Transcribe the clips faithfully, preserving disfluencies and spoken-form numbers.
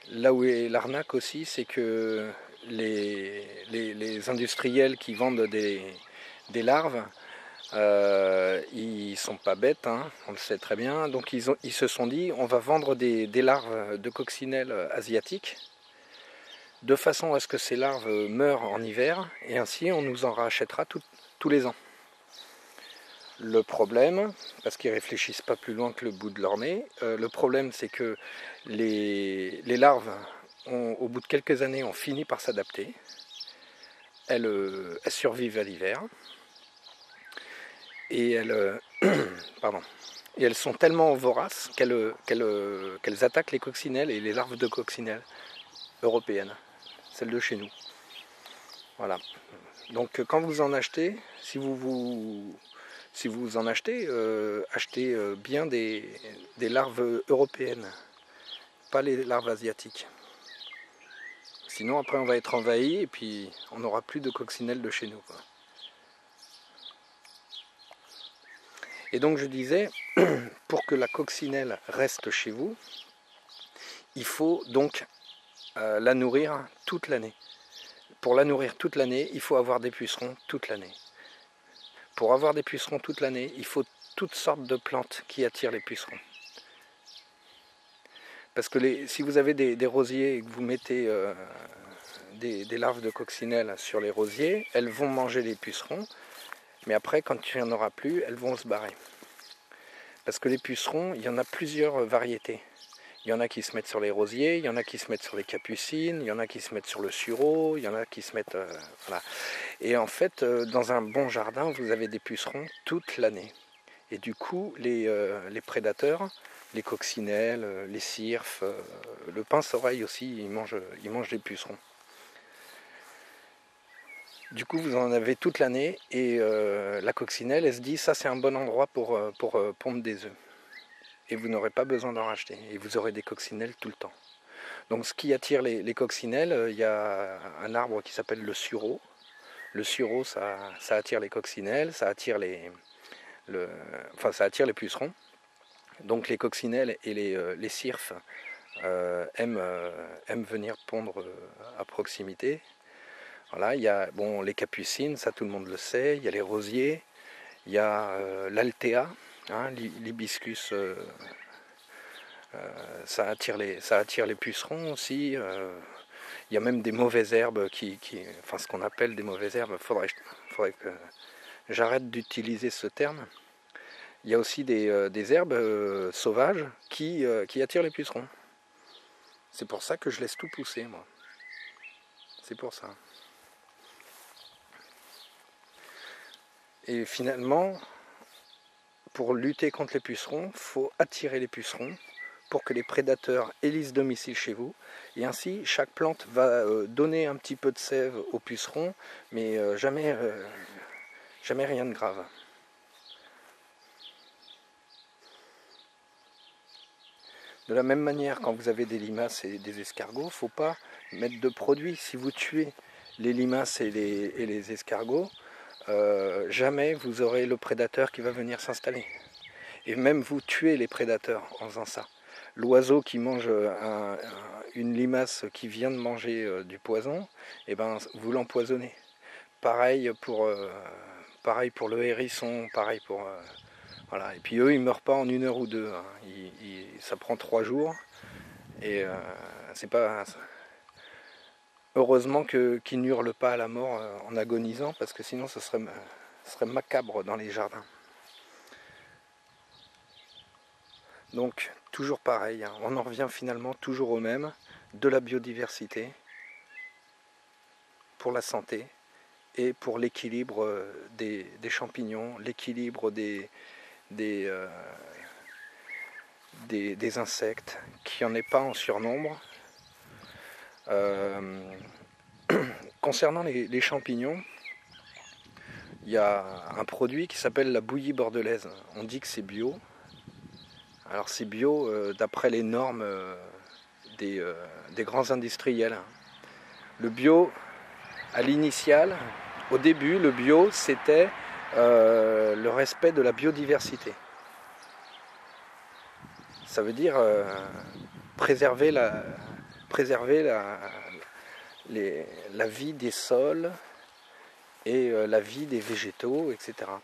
là où est l'arnaque aussi, c'est que les, les, les industriels qui vendent des, des larves, euh, ils sont pas bêtes, hein, on le sait très bien. Donc ils, ont, ils se sont dit, on va vendre des, des larves de coccinelles asiatiques, de façon à ce que ces larves meurent en hiver, et ainsi on nous en rachètera tout, tous les ans. Le problème, parce qu'ils ne réfléchissent pas plus loin que le bout de leur nez, euh, le problème c'est que les, les larves, ont, au bout de quelques années, ont fini par s'adapter. Elles, euh, elles survivent à l'hiver. Et elles, euh, pardon, et elles sont tellement voraces qu'elles, qu'elles, qu'elles attaquent les coccinelles et les larves de coccinelles européennes, celles de chez nous. Voilà. Donc quand vous en achetez, si vous vous, si vous en achetez, euh, achetez euh, bien des, des larves européennes, pas les larves asiatiques. Sinon après on va être envahi et puis on n'aura plus de coccinelles de chez nous, quoi. Et donc je disais, pour que la coccinelle reste chez vous, il faut donc euh, la nourrir toute l'année. Pour la nourrir toute l'année, il faut avoir des pucerons toute l'année. Pour avoir des pucerons toute l'année, il faut toutes sortes de plantes qui attirent les pucerons. Parce que les, si vous avez des, des rosiers et que vous mettez euh, des, des larves de coccinelle sur les rosiers, elles vont manger les pucerons, mais après, quand il n'y en aura plus, elles vont se barrer. Parce que les pucerons, il y en a plusieurs variétés. Il y en a qui se mettent sur les rosiers, il y en a qui se mettent sur les capucines, il y en a qui se mettent sur le sureau, il y en a qui se mettent... Euh, voilà. Et en fait, euh, dans un bon jardin, vous avez des pucerons toute l'année. Et du coup, les, euh, les prédateurs, les coccinelles, euh, les cirfes, euh, le pince-oreille aussi, ils mangent, ils mangent des pucerons. Du coup, vous en avez toute l'année et euh, la coccinelle, elle se dit, ça c'est un bon endroit pour, pour euh, pondre des œufs. Et vous n'aurez pas besoin d'en racheter. Et vous aurez des coccinelles tout le temps. Donc ce qui attire les, les coccinelles, euh, il y a un arbre qui s'appelle le sureau. Le sureau, ça, ça attire les coccinelles, ça attire les, le, enfin, ça attire les pucerons. Donc les coccinelles et les, euh, les cirfes euh, aiment, euh, aiment venir pondre euh, à proximité. Voilà, il y a bon, les capucines, ça tout le monde le sait. Il y a les rosiers, il y a euh, l'altea, hein, l'hibiscus, euh, euh, ça, attire les, ça attire les pucerons aussi. Euh, il y a même des mauvaises herbes, qui, qui, enfin ce qu'on appelle des mauvaises herbes, il faudrait, faudrait que j'arrête d'utiliser ce terme. Il y a aussi des, euh, des herbes euh, sauvages qui, euh, qui attirent les pucerons. C'est pour ça que je laisse tout pousser, moi. C'est pour ça. Et finalement, pour lutter contre les pucerons, il faut attirer les pucerons pour que les prédateurs élisent domicile chez vous. Et ainsi, chaque plante va euh, donner un petit peu de sève aux pucerons, mais euh, jamais, euh, jamais rien de grave. De la même manière, quand vous avez des limaces et des escargots, il ne faut pas mettre de produits. Si vous tuez les limaces et les, et les escargots, euh, jamais vous aurez le prédateur qui va venir s'installer. Et même vous tuez les prédateurs en faisant ça. L'oiseau qui mange un, un, une limace qui vient de manger euh, du poison, eh ben, vous l'empoisonnez. Pareil pour, euh, pareil pour le hérisson, pareil pour... Euh, voilà. Et puis eux, ils ne meurent pas en une heure ou deux. Hein. Ils, ils, ça prend trois jours. Et euh, c'est pas... Heureusement que, qu'ils n'hurlent pas à la mort euh, en agonisant, parce que sinon ce serait, ce serait macabre dans les jardins. Donc, toujours pareil, hein, on en revient finalement toujours au même, de la biodiversité pour la santé et pour l'équilibre des, des champignons, l'équilibre des, des, euh, des, des insectes, qu'il n'y en ait pas en surnombre. Euh, concernant les, les champignons, il y a un produit qui s'appelle la bouillie bordelaise. On dit que c'est bio. Alors c'est bio euh, d'après les normes euh, des, euh, des grands industriels. Le bio, à l'initiale, au début, le bio, c'était euh, le respect de la biodiversité. Ça veut dire euh, préserver, la, préserver la, les, la vie des sols et euh, la vie des végétaux, et cetera.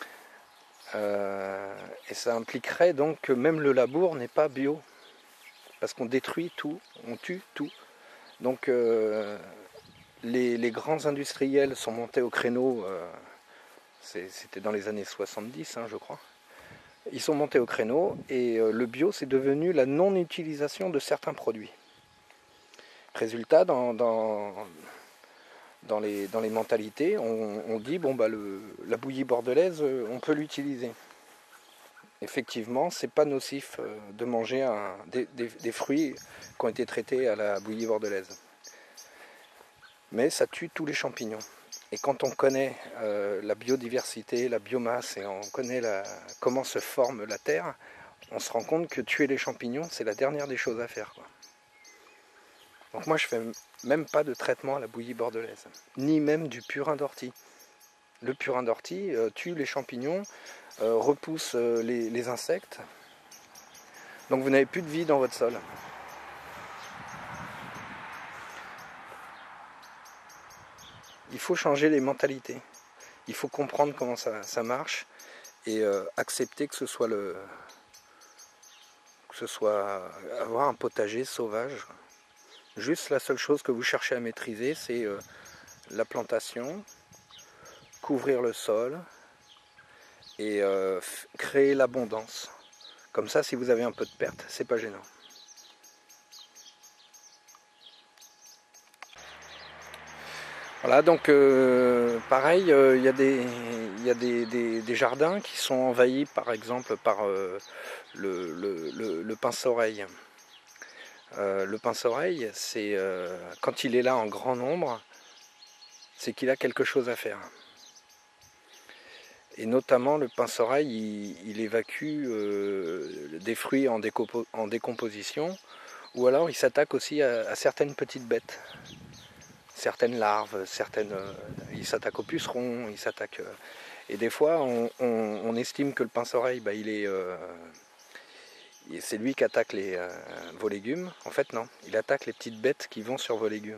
Euh, et ça impliquerait donc que même le labour n'est pas bio, parce qu'on détruit tout, on tue tout. Donc euh, les, les grands industriels sont montés au créneau, euh, c'était dans les années soixante-dix, hein, je crois. Ils sont montés au créneau et euh, le bio c'est devenu la non-utilisation de certains produits. Résultat, dans, dans, dans, les, dans les mentalités, on, on dit bon bah le, la bouillie bordelaise, on peut l'utiliser. Effectivement, c'est pas nocif de manger un, des, des, des fruits qui ont été traités à la bouillie bordelaise. Mais ça tue tous les champignons. Et quand on connaît euh, la biodiversité, la biomasse, et on connaît la, comment se forme la terre, on se rend compte que tuer les champignons, c'est la dernière des choses à faire, quoi. Donc moi, je fais même pas de traitement à la bouillie bordelaise, ni même du purin d'ortie. Le purin d'ortie euh, tue les champignons, euh, repousse euh, les, les insectes. Donc vous n'avez plus de vie dans votre sol. Il faut changer les mentalités. Il faut comprendre comment ça, ça marche et euh, accepter que ce soit le, que ce soit avoir un potager sauvage. Juste la seule chose que vous cherchez à maîtriser, c'est euh, la plantation, couvrir le sol et euh, créer l'abondance. Comme ça, si vous avez un peu de perte, c'est pas gênant. Voilà, donc euh, pareil, il euh, y a, des, y a des, des, des jardins qui sont envahis par exemple par euh, le, le, le, le pince-oreille. Euh, le pince-oreille, c'est euh, quand il est là en grand nombre, c'est qu'il a quelque chose à faire. Et notamment le pince-oreille, il, il évacue euh, des fruits en, décompo en décomposition, ou alors il s'attaque aussi à, à certaines petites bêtes, certaines larves, certaines, euh, il s'attaque aux pucerons, il s'attaque. Euh, et des fois, on, on, on estime que le pince-oreille, bah, il est euh, c'est lui qui attaque les, euh, vos légumes. En fait, non. Il attaque les petites bêtes qui vont sur vos légumes.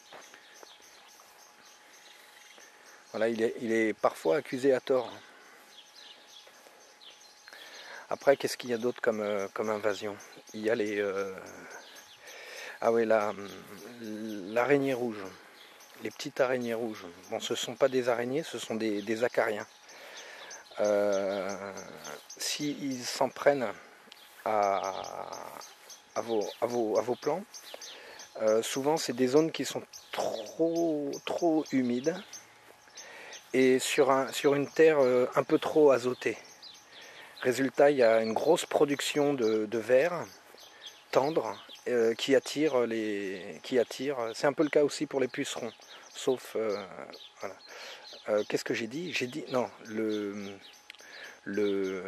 Voilà, il est, il est parfois accusé à tort. Après, qu'est-ce qu'il y a d'autre comme, euh, comme invasion? Il y a les... Euh... Ah oui, la, l'araignée rouge. Les petites araignées rouges. Bon, ce ne sont pas des araignées, ce sont des, des acariens. Euh, S'ils s'en prennent à, à, vos, à, vos, à vos plants, euh, souvent c'est des zones qui sont trop, trop humides et sur, un, sur une terre euh, un peu trop azotée. Résultat, il y a une grosse production de, de vers tendres euh, qui attire les, qui attire. C'est un peu le cas aussi pour les pucerons, sauf euh, voilà. Euh, qu'est-ce que j'ai dit? J'ai dit non, le le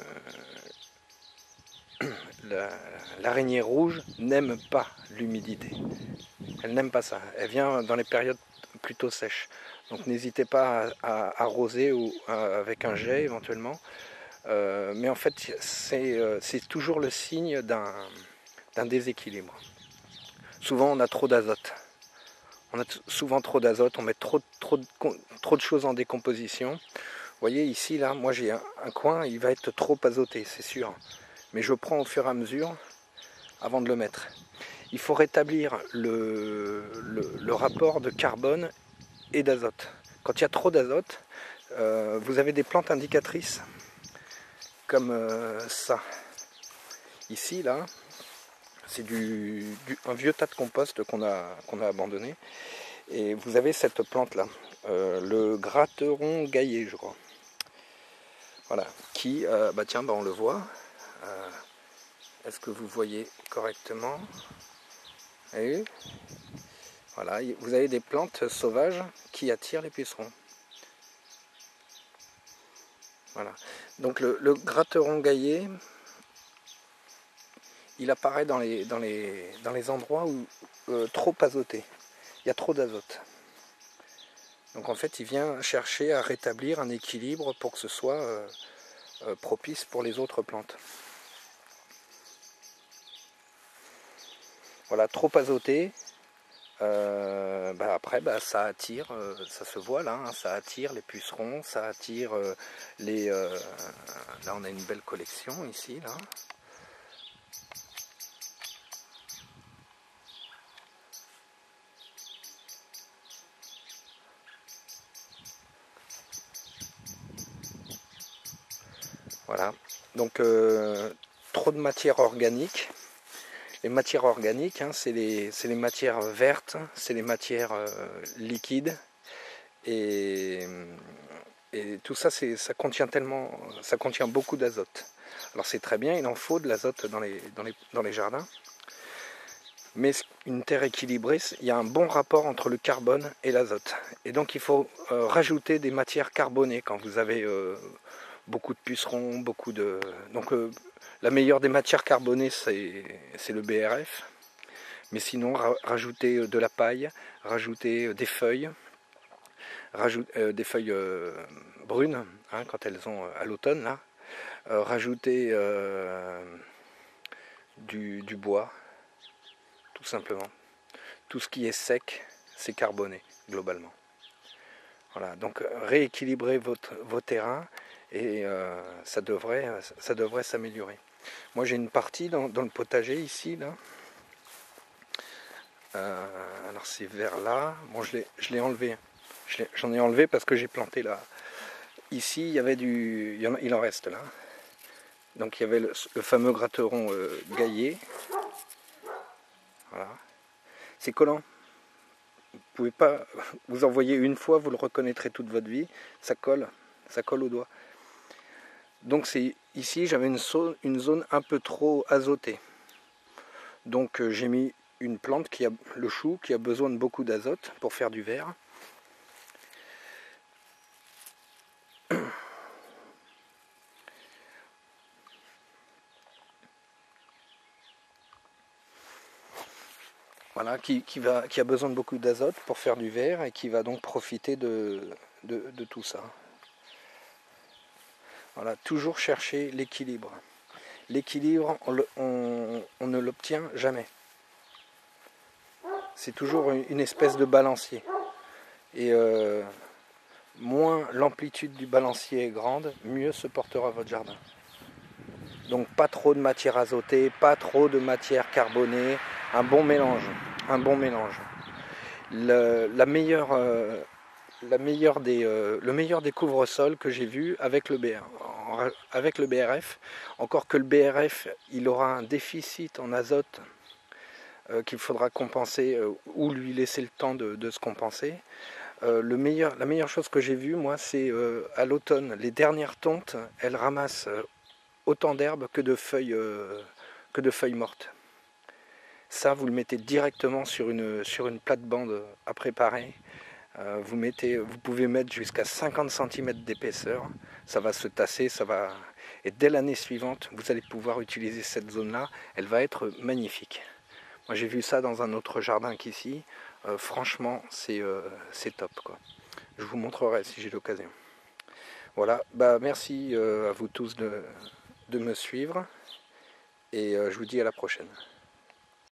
l'araignée rouge n'aime pas l'humidité. Elle n'aime pas ça. Elle vient dans les périodes plutôt sèches. Donc n'hésitez pas à, à arroser ou à, avec un jet éventuellement. Euh, mais en fait, c'est euh, toujours le signe d'un d'un déséquilibre. Souvent, on a trop d'azote. On a souvent trop d'azote, on met trop, trop, de, trop de choses en décomposition. Vous voyez ici, là, moi j'ai un, un coin, il va être trop azoté, c'est sûr. Mais je prends au fur et à mesure avant de le mettre. Il faut rétablir le, le, le rapport de carbone et d'azote. Quand il y a trop d'azote, euh, vous avez des plantes indicatrices comme euh, ça. Ici, là, c'est du, du, un vieux tas de compost qu'on a, qu'on a abandonné. Et vous avez cette plante-là, euh, le gratteron gaillé, je crois. Voilà, qui, euh, bah tiens, bah on le voit. Euh, Est-ce que vous voyez correctement? Et voilà, vous avez des plantes sauvages qui attirent les pucerons. Voilà. Donc le, le gratteron gaillé, il apparaît dans les, dans les, dans les endroits où euh, trop azoté. Il y a trop d'azote. Donc en fait, il vient chercher à rétablir un équilibre pour que ce soit euh, euh, propice pour les autres plantes. Voilà, trop azoté, euh, bah après bah, ça attire, euh, ça se voit là, hein, ça attire les pucerons, ça attire euh, les... Euh, là on a une belle collection ici, là. Voilà, donc euh, trop de matière organique. Les matières organiques, hein, c'est les, les matières vertes, c'est les matières euh, liquides. Et, et tout ça, ça contient tellement, ça contient beaucoup d'azote. Alors c'est très bien, il en faut de l'azote dans les, dans, les, dans les jardins. Mais une terre équilibrée, il y a un bon rapport entre le carbone et l'azote. Et donc il faut euh, rajouter des matières carbonées quand vous avez euh, beaucoup de pucerons, beaucoup de... Donc euh, la meilleure des matières carbonées, c'est le B R F. Mais sinon, ra rajouter de la paille, rajouter des feuilles, rajoute, euh, des feuilles euh, brunes, hein, quand elles sont à l'automne, là. Euh, rajouter euh, du, du bois, tout simplement. Tout ce qui est sec, c'est carboné, globalement. Voilà, donc rééquilibrer votre, vos terrains et euh, ça devrait, ça devrait s'améliorer. Moi j'ai une partie dans, dans le potager ici, là. Euh, alors c'est vers là, bon je l'ai enlevé, j'en ai, ai enlevé parce que j'ai planté là. Ici il y avait du, il, y en, il en reste là. Donc il y avait le, le fameux gratteron euh, gaillé. Voilà. C'est collant. Vous pouvez pas, vous en voyez une fois, vous le reconnaîtrez toute votre vie. Ça colle, ça colle au doigt. Donc c'est ici j'avais une, une zone un peu trop azotée. Donc euh, j'ai mis une plante qui a le chou qui a besoin de beaucoup d'azote pour faire du verre. Voilà, qui, qui, va, qui a besoin de beaucoup d'azote pour faire du verre et qui va donc profiter de, de, de tout ça. Voilà, toujours chercher l'équilibre. L'équilibre, on, on, on ne l'obtient jamais. C'est toujours une espèce de balancier. Et euh, moins l'amplitude du balancier est grande, mieux se portera votre jardin. Donc pas trop de matière azotée, pas trop de matière carbonée, un bon mélange. Un bon mélange. Le, la meilleure, euh, la meilleure des, euh, le meilleur des couvre-sols que j'ai vu avec le, B R, avec le B R F, encore que le B R F il aura un déficit en azote euh, qu'il faudra compenser euh, ou lui laisser le temps de, de se compenser. Euh, le meilleur, la meilleure chose que j'ai vue, moi, c'est euh, à l'automne, les dernières tontes, elles ramassent euh, autant d'herbes que de feuilles, euh, que de feuilles mortes. Ça, vous le mettez directement sur une, sur une plate-bande à préparer. Euh, vous, mettez, vous pouvez mettre jusqu'à cinquante centimètres d'épaisseur. Ça va se tasser, ça va... Et dès l'année suivante, vous allez pouvoir utiliser cette zone-là. Elle va être magnifique. Moi, j'ai vu ça dans un autre jardin qu'ici. Euh, franchement, c'est euh, top, quoi. Je vous montrerai si j'ai l'occasion. Voilà, bah, merci euh, à vous tous de, de me suivre. Et euh, je vous dis à la prochaine.